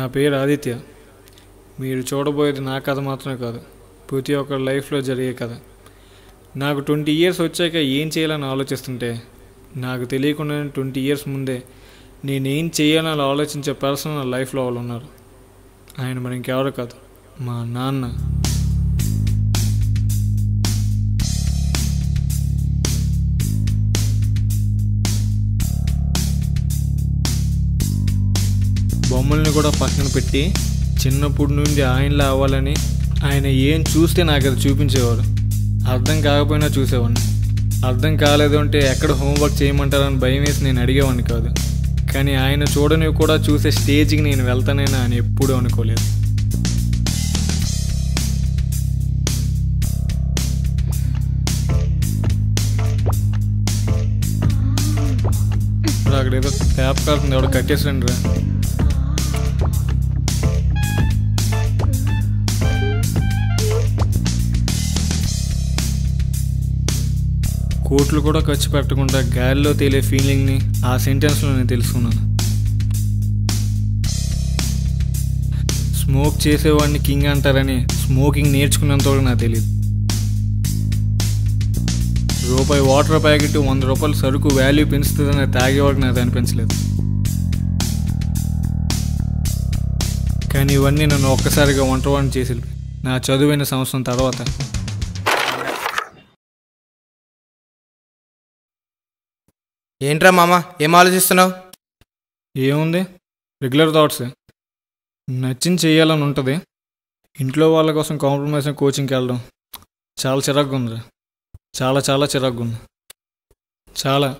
పేరు ఆదిత్య. మీరు చూడబోయేది నా కథ మాత్రమే కాదు, ప్రతి ఒక్కరి లైఫ్లో జరిగే కథ. నాకు 20 years వచ్చాక ఏం చేయాలని ఆలోచిస్తుంటే, నాకు తెలియకుండానే 20 years ముందే నేనేం చేయాలని ఆలోచించే పర్సన్ నా లైఫ్లో వాళ్ళు ఉన్నారు. ఆయన మరి ఇంకెవరు కాదు, మా నాన్న. బొమ్మల్ని కూడా పక్కన పెట్టి చిన్నప్పటి నుండి ఆయనలా అవ్వాలని ఆయన ఏం చూస్తే నాకు అది చూపించేవాడు. అర్థం కాకపోయినా చూసేవాడిని. అర్థం కాలేదు అంటే ఎక్కడ హోంవర్క్ చేయమంటారని భయం వేసి నేను అడిగేవాడిని కాదు. కానీ ఆయన చూడనివి కూడా చూసే స్టేజ్కి నేను వెళ్తానైనా అని ఎప్పుడూ అనుకోలేదు. అక్కడ ఏదో ట్యాప్ కాల్సింది, ఎవడో కట్టేసరండి రా. కోట్లు కూడా ఖర్చు పెట్టకుండా గాలిలో తేలే ఫీలింగ్ని ఆ సెంటెన్స్లో నేను తెలుసుకున్నాను. స్మోక్ చేసేవాడిని కింగ్ అంటారని స్మోకింగ్ నేర్చుకున్నంత వరకు నాకు తెలియదు. రూపాయి వాటర్ ప్యాకెట్ 100 రూపాయల సరుకు వాల్యూ పెంచుతుందని తాగేవాడికి నాకు అనిపించలేదు. కానీ ఇవన్నీ నన్ను ఒక్కసారిగా ఒంటరివాడిని చేసి నా చదువైన సంవత్సరం తర్వాత. ఏంట్రా మామ, ఏం ఆలోచిస్తున్నావు? ఏముంది, రెగ్యులర్ థాట్స్. నచ్చింది చేయాలని ఉంటుంది. ఇంట్లో వాళ్ళ కోసం కాంప్రమైజ్ కోచింగ్కి వెళ్ళడం చాలా చిరాకుగా ఉందిరా. చాలా చాలా చిరాకుగా ఉంది. చాలా.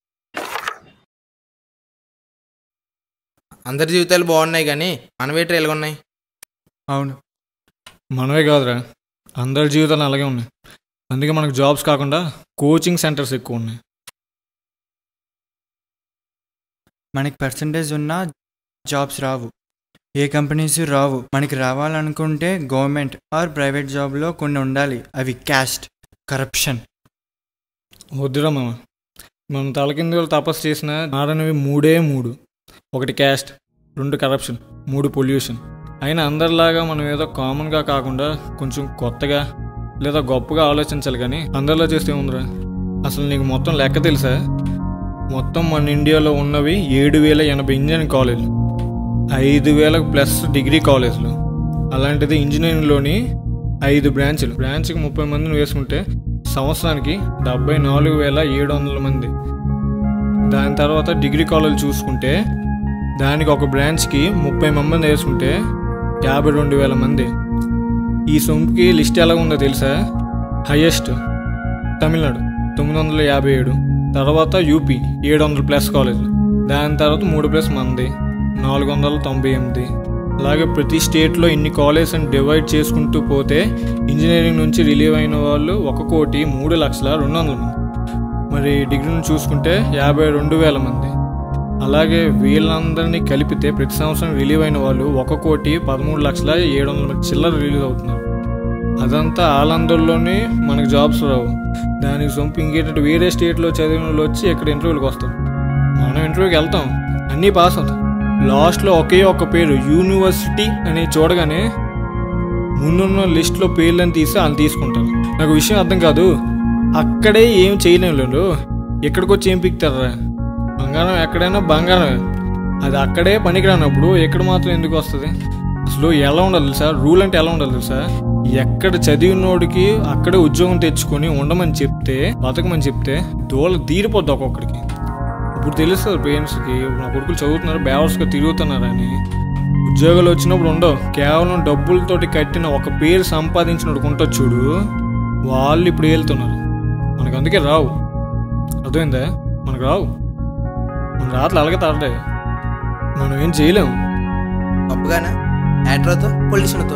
అందరి జీవితాలు బాగున్నాయి కానీ మనవేటర్ ఎలాగున్నాయి? అవును, మనమే కాదురా, అందరి జీవితాలు అలాగే ఉన్నాయి. అందుకే మనకు జాబ్స్ కాకుండా కోచింగ్ సెంటర్స్ ఎక్కువ ఉన్నాయి. మనకి పర్సంటేజ్ ఉన్నా జాబ్స్ రావు, ఏ కంపెనీస్ రావు. మనకి రావాలనుకుంటే గవర్నమెంట్ ఆర్ ప్రైవేట్ జాబ్లో కొన్ని ఉండాలి. అవి క్యాస్ట్, కరప్షన్. వద్దురా మామ, మనం తలకిందులు తపస్సు చేసిన మారనివి 3. 1 క్యాస్ట్, 2 కరప్షన్, 3 పొల్యూషన్. అయినా అందరిలాగా మనం ఏదో కామన్గా కాకుండా కొంచెం కొత్తగా లేదా గొప్పగా ఆలోచించాలి. కానీ అందరిలో చేస్తే ఉందిరా. అసలు నీకు మొత్తం లెక్క తెలుసా? మొత్తం మన ఇండియాలో ఉన్నవి 7,080 ఇంజనీరింగ్ కాలేజీలు, 5,000+ డిగ్రీ కాలేజీలు. అలాంటిది ఇంజనీరింగ్లోని 5 బ్రాంచ్లు. బ్రాంచ్కి 30 మందిని వేసుకుంటే సంవత్సరానికి 74,700 మంది. దాని తర్వాత డిగ్రీ కాలేజీలు చూసుకుంటే దానికి ఒక బ్రాంచ్కి 30 మంది వేసుకుంటే 52,000 మంది. ఈ సొంపుకి లిస్ట్ ఎలా ఉందో తెలుసా? హైయెస్ట్ తమిళనాడు 957, తర్వాత యూపీ 700+ కాలేజీలు, దాని తర్వాత 3+ మంది 498. అలాగే ప్రతి స్టేట్లో ఇన్ని కాలేజ్ అని డివైడ్ చేసుకుంటూ పోతే ఇంజనీరింగ్ నుంచి రిలీవ్ అయిన వాళ్ళు 1,03,200,000 మంది. మరి డిగ్రీని చూసుకుంటే 52,000 మంది. అలాగే వీళ్ళందరినీ కలిపితే ప్రతి సంవత్సరం రిలీవ్ అయిన వాళ్ళు 1,13,700,000 చిల్లర రిలీజ్ అవుతున్నారు. అదంతా ఆలందరిలోనే మనకు జాబ్స్ రావు. దానికి సొంపు ఇంకేంటంటే వేరే స్టేట్లో చదివిన వాళ్ళు వచ్చి ఇక్కడ ఇంటర్వ్యూకి వస్తారు. మనం ఇంటర్వ్యూకి వెళ్తాం, అన్నీ పాస్ అవుతాం. లాస్ట్లో ఒకే ఒక పేరు యూనివర్సిటీ అని చూడగానే ముందున్న లిస్ట్లో పేర్లను తీసి వాళ్ళు తీసుకుంటారు. నాకు విషయం అర్థం కాదు. అక్కడే ఏం చేయలేము లేదు, ఎక్కడికి వచ్చి ఏం పిక్తారా? బంగారం ఎక్కడైనా బంగారమే. అది అక్కడే పనికిరానప్పుడు ఎక్కడ మాత్రం ఎందుకు వస్తుంది? అసలు ఎలా ఉండాలి తెలుసా? రూల్ అంటే ఎలా ఉండాలి తెలుసా? ఎక్కడ చదివినోడికి అక్కడే ఉద్యోగం తెచ్చుకొని ఉండమని చెప్తే, బతకమని చెప్తే దోళ తీరిపోద్ది ఒక్కొక్కడికి. ఇప్పుడు తెలుస్తుంది పేరెంట్స్కి, నా కొడుకులు చదువుతున్నారు, బేవర్స్గా తిరుగుతున్నారని. ఉద్యోగాలు వచ్చినప్పుడు ఉండవు. కేవలం డబ్బులతోటి కట్టిన ఒక పేరు సంపాదించినోడికి ఉంటుంది చూడు, వాళ్ళు ఇప్పుడు వెళ్తున్నారు. మనకు అందుకే రావు. అర్థమైందా? మనకు రావు. మన రాత్రులు అలాగే తాడతాయి. మనం ఏం చేయలేము. గొప్పగానే యాక్టర్తో పొలిటీషియన్తో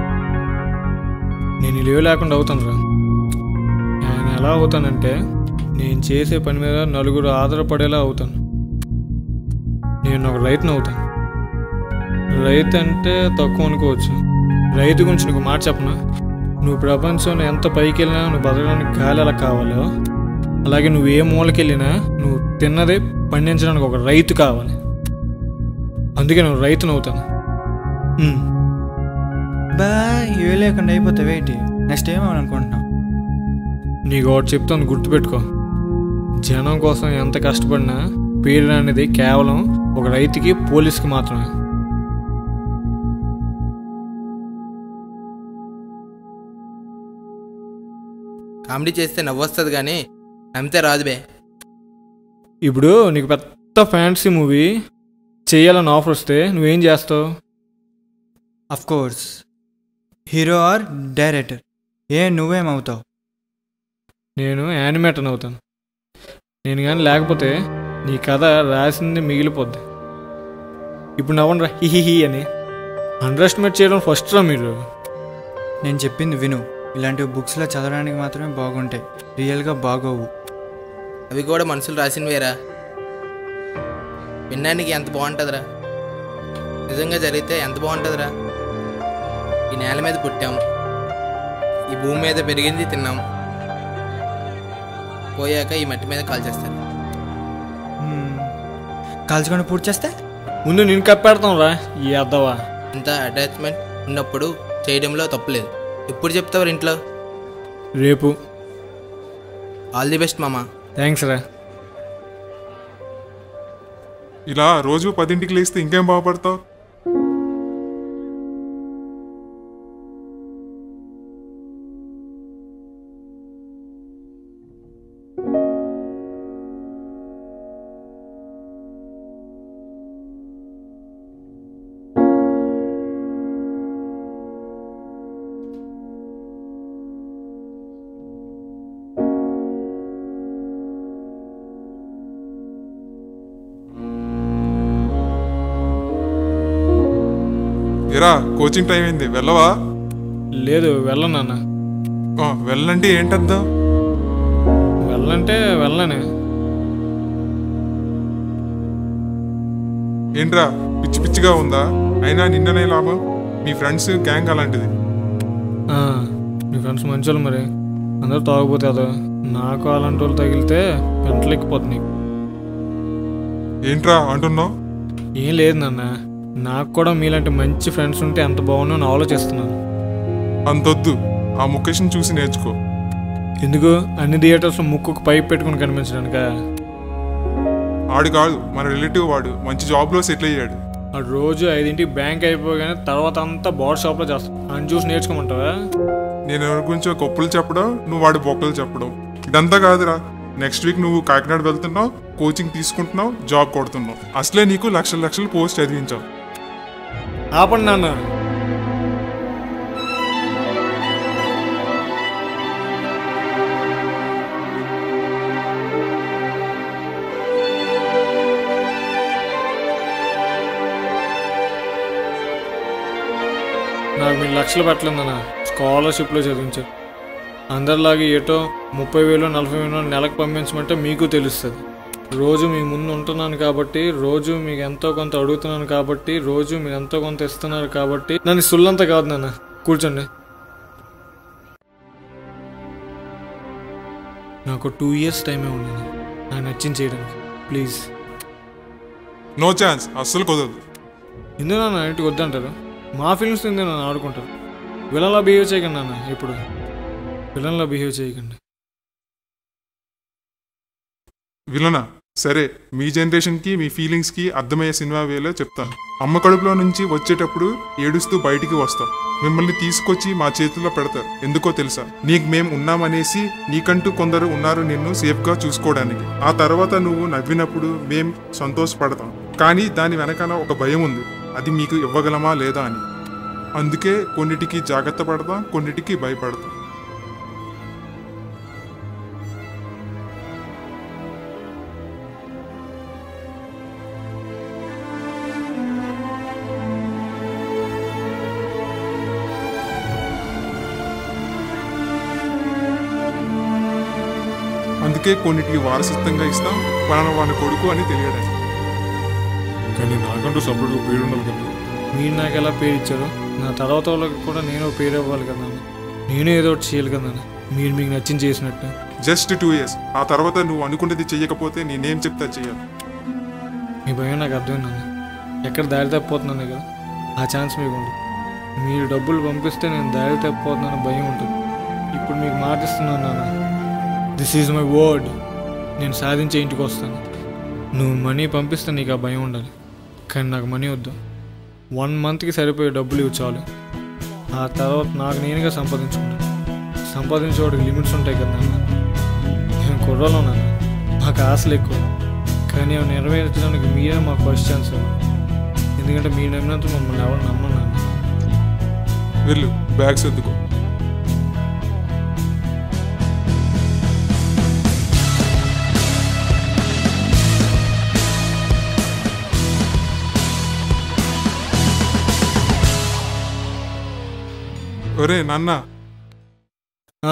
నేను లేవు లేకుండా అవుతాను రా. నేను ఎలా అవుతానంటే, నేను చేసే పని మీద నలుగురు ఆధారపడేలా అవుతాను. నేను ఒక రైతుని అవుతాను. రైతు అంటే తక్కువ అనుకోవచ్చు. రైతు గురించి నీకు మాట చెప్పనా? నువ్వు ప్రపంచంలో ఎంత పైకి వెళ్ళినా నువ్వు బతకడానికి గాలి ఎలా కావాలో, అలాగే నువ్వు ఏ మూలకి వెళ్ళినా నువ్వు తిన్నదే పండించడానికి ఒక రైతు కావాలి. అందుకే నేను రైతును అవుతాను. బా ఇవే లేకుండా అయిపోతావు ఏంటి? నెక్స్ట్ ఏమనుకుంటున్నావు? నీకు ఒకటి చెప్తాను, గుర్తుపెట్టుకో. జనం కోసం ఎంత కష్టపడినా పేరు అనేది కేవలం ఒక రైతుకి, పోలీస్కి మాత్రమే. కామెడీ చేస్తే నవ్వొస్తుంది కానీ నమ్మితే రాదు బే. ఇప్పుడు నీకు పెద్ద ఫ్యాంటసీ మూవీ చేయాలని ఆఫర్ వస్తే నువ్వేం చేస్తావు? Of course hero or director. నువ్వేమవుతావు? నేను యానిమేటర్ అవుతాను. నేను కానీ లేకపోతే నీ కథ రాసింది మిగిలిపోద్ది. ఇప్పుడు నవ్వండి రా హిహిహి అని. అండర్ ఎస్టిమేట్ చేయడం ఫస్ట్ రా మీరు. నేను చెప్పింది విను. ఇలాంటి బుక్స్లో చదవడానికి మాత్రమే బాగుంటాయి, రియల్గా బాగోవు. అవి కూడా మనుషులు రాసినవేరా. వినడానికి ఎంత బాగుంటుందిరా, నిజంగా జరిగితే ఎంత బాగుంటుందిరా. ఈ నేల మీద పుట్టాం, ఈ భూమి మీద పెరిగింది తిన్నాం, పోయాక ఈ మట్టి మీద కాల్చేస్తారు. కాల్చుకొని పూర్తి చేస్తే ముందు నేను కప్పెడతాం రా ఈ అద్దవా. ఇంత అటాచ్మెంట్ ఉన్నప్పుడు చేయడంలో తప్పులేదు. ఎప్పుడు చెప్తావు ఇంట్లో? రేపు. ఆల్ ది బెస్ట్ మామా. థ్యాంక్స్ రా. ఇలా రోజు 10ంటికి లేస్తే ఇంకేం బాగుపడతావు? ఎరా కోచింగ్ టైం అయింది, వెళ్ళవా? లేదు వెళ్ళనన్నా. వెళ్ళంటే ఏంటద్దాం? వెళ్ళంటే వెళ్ళనే. ఏంట్రా పిచ్చి పిచ్చిగా ఉందా? అయినా నిన్ననే లాభం, మీ ఫ్రెండ్స్ గ్యాంగ్ అలాంటిది. మీ ఫ్రెండ్స్ మంచోళ్ళు మరి, అందరూ తాగపోతే అదో. నాకు అలాంటి వాళ్ళు తగిలితే పెంటలెక్కిపోతుంది. ఏంట్రా అంటున్నావు? ఏం లేదు నాన్న, నాకు కూడా మీలాంటి మంచి ఫ్రెండ్స్ ఉంటే ఎంత బాగుందో అని ఆలోచిస్తున్నాను. అంతొద్దు, ఆ ముఖేష్ని చూసి నేర్చుకో. ఎందుకు? అన్ని థియేటర్స్లో ముక్కుకు పైప్ పెట్టుకుని కనిపించడానిక? ఆడు కాదు, మన రిలేటివ్. వాడు మంచి జాబ్లో సెటిల్ అయ్యాడు. వాడు రోజు 5ంటికి బ్యాంక్ అయిపోగానే తర్వాత అంతా బాడీ షాప్లో చేస్తాం. అని చూసి నేర్చుకోమంటావా? నేను ఎవరి గురించో గొప్పలు చెప్పడం, నువ్వు వాడి బొక్కలు చెప్పడం, ఇదంతా కాదురా. నెక్స్ట్ వీక్ నువ్వు కాకినాడ వెళ్తున్నావు, కోచింగ్ తీసుకుంటున్నావు, జాబ్ కొడుతున్నావు. అసలే నీకు లక్షల లక్షలు పోస్ట్ చదివించావు. ఆపండి నాన్న. నాకు మీరు లక్షలు పెట్టలేదన్న, స్కాలర్షిప్లో చదివించారు. అందరిలాగే ఏటో 30,000 40,000 నెలకు పంపించమంటే మీకు తెలుస్తుంది. రోజు మీ ముందు ఉంటున్నాను కాబట్టి, రోజు మీకు ఎంతో కొంత అడుగుతున్నాను కాబట్టి, రోజు మీరు ఎంతో కొంత ఇస్తున్నారు కాబట్టి నన్ను సుల్లంతా కాదు నాన్న. కూర్చోండి. నాకు 2 years టైమే ఉండదు నాకు నచ్చింది చేయడానికి. ప్లీజ్. నో ఛాన్స్, అస్సలు కుదరదు. ఎందుకు నాన్న ఇంటికి వద్దంటారు? మా ఫీలింగ్స్ ఎందుకు నన్ను ఆడుకుంటారు? విలన్లా బిహేవ్ చేయకండి నాన్న. ఇప్పుడు విలన్లా బిహేవ్ చేయకండి. విలనా? సరే, మీ జనరేషన్కి మీ ఫీలింగ్స్కి అర్థమయ్యే సినిమా వేలో చెప్తాను. అమ్మ కడుపులో నుంచి వచ్చేటప్పుడు ఏడుస్తూ బయటికి వస్తాం. మిమ్మల్ని తీసుకొచ్చి మా చేతుల్లో పెడతారు. ఎందుకో తెలుసా? నీకు మేము ఉన్నామనేసి, నీకంటూ కొందరు ఉన్నారు నిన్ను సేఫ్గా చూసుకోవడానికి. ఆ తర్వాత నువ్వు నవ్వినప్పుడు మేం సంతోషపడతాం. కానీ దాని వెనకాల ఒక భయం ఉంది, అది మీకు ఇవ్వగలమా లేదా అని. అందుకే కొన్నిటికి జాగ్రత్త పడతాం, కొన్నిటికి భయపడతాం. అందుకే కొన్నిటికి వారసత్వంగా ఇస్తాం, పలానా వాని కొడుకు అని తెలియడానికి. కానీ నాకంటూ సపరేట్గా పేరు ఉండాలి కదా. మీరు నాకు ఎలా పేరు ఇచ్చారో నా తర్వాత వాళ్ళకి కూడా నేను పేరు ఇవ్వాలి కదా. నేను ఏదో ఒకటి చేయాలి కదా. మీరు మీకు నచ్చింది చేసినట్టు. Just 2 years. ఆ తర్వాత నువ్వు అనుకున్నది చెయ్యకపోతే నేనేం చెప్తా చెయ్యాలి. మీ భయం నాకు అర్థమైంది. ఎక్కడ దారి తప్పిపోతున్నాను కదా. ఆ ఛాన్స్ మీకు ఉంది. మీరు డబ్బులు పంపిస్తే నేను దారి తప్పిపోతున్నాను భయం ఉంటుంది. ఇప్పుడు మీకు మాటిస్తున్నాను నాన్న, దిస్ ఈజ్ మై వర్డ్. నేను సాధించే ఇంటికి వస్తాను. నువ్వు మనీ పంపిస్తే నీకు ఆ భయం ఉండాలి, కానీ నాకు మనీ వద్దు. 1 monthకి సరిపోయే డబ్బులు ఇవి చాలు. ఆ తర్వాత నాకు నేనుగా సంపాదించుకుంటాను. సంపాదించేవాడికి లిమిట్స్ ఉంటాయి కదా నాన్న. నేను కుర్రలో నాన్న, మాకు ఆశలు ఎక్కువ, కానీ అవి నెరవేర్చడానికి మీరే మాకు ఫస్ట్ ఛాన్స్ ఇవ్వండి. ఎందుకంటే మీరు నమ్మినంత మమ్మల్ని ఎవరు నమ్మను నాన్న. వెళ్ళు, బ్యాగ్స్ ఎత్తుకో. ఒరే నాన్న, ఆ,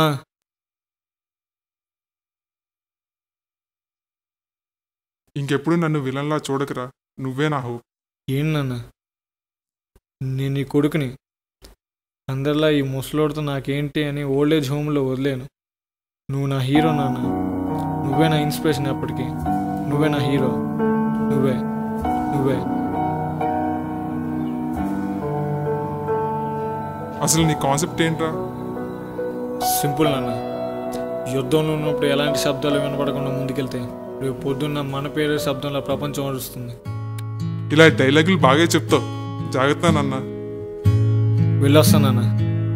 ఇంకెప్పుడు నన్ను విలన్లా చూడకురా. నువ్వే నా హోప్. ఏంటి నాన్న, నేను నీ కొడుకుని. అందరిలా ఈ ముసలోడితో నాకేంటి అని ఓల్డేజ్ హోమ్లో వదిలేను. నువ్వు నా హీరో నాన్న. నువ్వే నా ఇన్స్పిరేషన్. ఎప్పటికీ నువ్వే నా హీరో. నువ్వే నువ్వే అసలు నీ కాన్సెప్ట్ ఏంట్రా? సింపుల్ నాన్న. యుద్ధంలో ఉన్నప్పుడు ఎలాంటి శబ్దాలు వినపడకుండా ముందుకెళ్తే రేపు పొద్దున్న మన పేరే శబ్దంలో ప్రపంచం నడుస్తుంది. ఇలా డైలాగులు బాగా చెప్తావు. జాగ్రత్త నాన్న. వెళ్ళొస్తానన్న.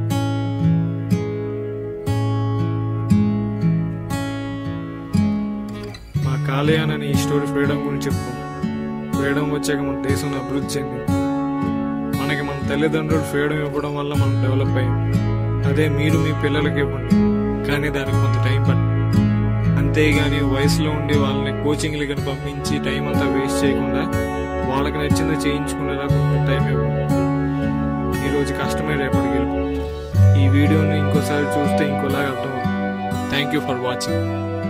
మా కాలేయానని ఈ స్టోరీ ఫ్రీడమ్ గురించి చెప్తాం. ఫ్రీడమ్ వచ్చాక మన దేశం అభివృద్ధి చెందింది. మనకి మన తల్లిదండ్రులు ఫ్రీడమ్ ఇవ్వడం వల్ల మనం డెవలప్ అయ్యాం. అదే మీరు మీ పిల్లలకి ఇవ్వండి, కానీ దానికి కొంత టైం పడుతుంది. అంతేగాని వయసులో ఉండి వాళ్ళని కోచింగ్లు కానీ పంపించి టైం అంతా వేస్ట్ చేయకుండా వాళ్ళకి నచ్చింది చేయించుకునేలా కొంత టైం ఇవ్వండి. ఈరోజు కష్టమే రేపటికి వెళ్ళిపోతుంది. ఈ వీడియోని ఇంకోసారి చూస్తే ఇంకోలాగా అర్థమవుతుంది. Thank you for watching.